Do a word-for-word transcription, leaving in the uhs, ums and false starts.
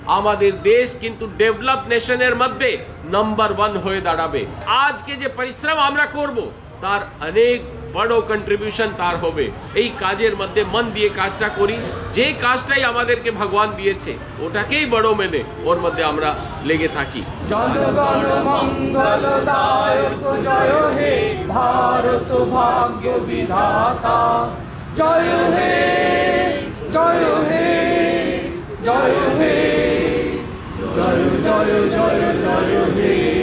আমাদের দেশ কিন্তু ডেভেলপ নেশনের মধ্যে নাম্বার ওয়ান হয়ে দাঁড়াবে। আজকে যে পরিশ্রম আমরা করব তার অনেক বড় কন্ট্রিবিউশন তার হবে। এই কাজের মধ্যে মন দিয়ে কাজটা করি, যে কাজটাই আমাদেরকে ভগবান দিয়েছে ওটাকেই বড় মেনে ওর মধ্যে আমরা লেগে থাকি। জনগণ মঙ্গলদায়ক জয় হে ভারত ভাগ্য বিধাতা, জয় হে জয় হে জয় হে জয় জয় জয় জয় হে।